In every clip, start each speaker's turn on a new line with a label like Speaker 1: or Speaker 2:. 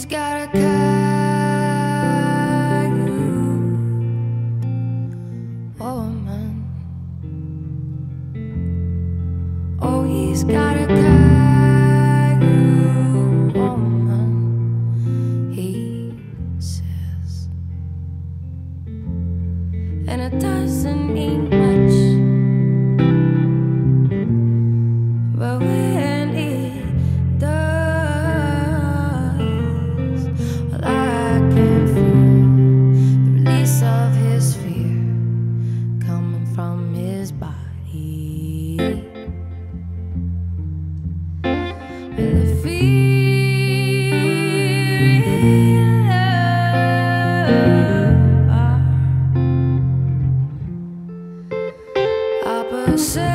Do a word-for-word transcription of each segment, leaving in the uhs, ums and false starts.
Speaker 1: He's got a Cayute woman. Oh, he's got a Cayute woman, he says. And it doesn't mean much, but when it does, well, I can feel the release of his fear coming from his body. Well, the fear are opposite.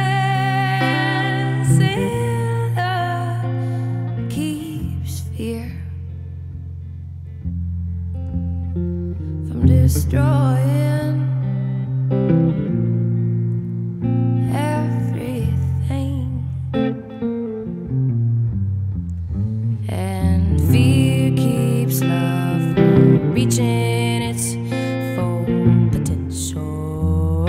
Speaker 1: From destroying everything, and fear keeps love from reaching its full potential.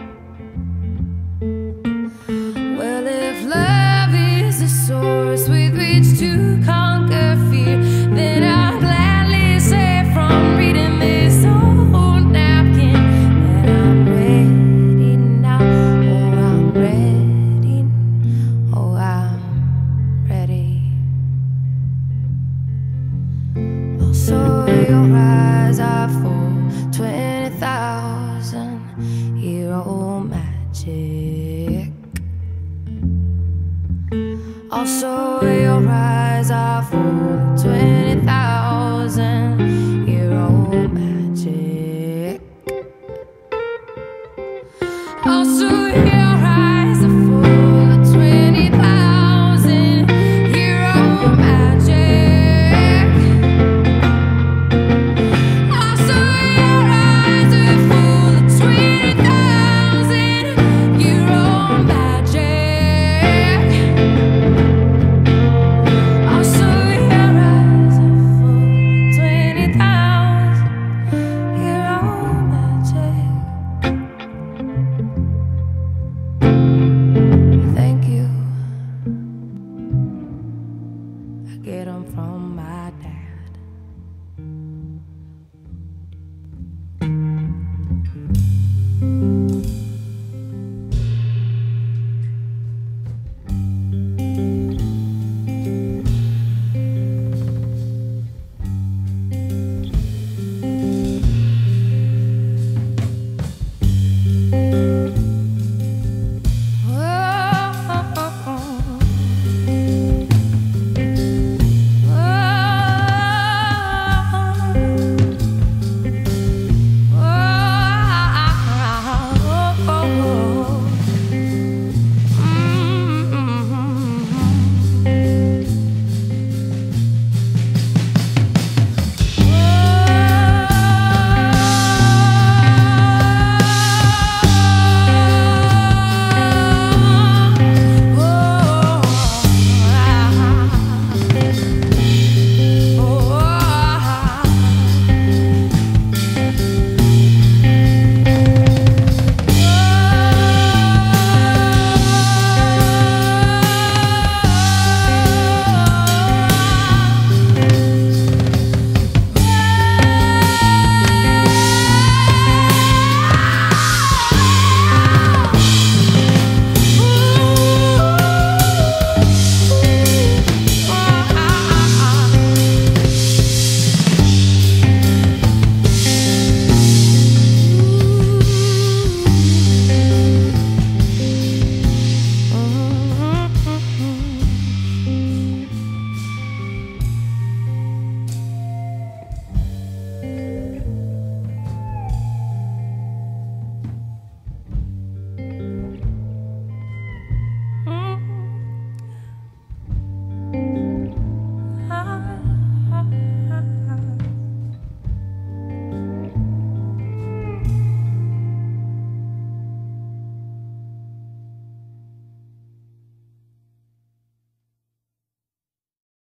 Speaker 1: Well, if love is the source with which to conquer fear, then I'll gladly say from reading this old napkin that I'm ready now. Oh, I'm ready. Oh, I'm ready. Also, your eyes are full twenty thousand year old magic. Also, your eyes are full of twenty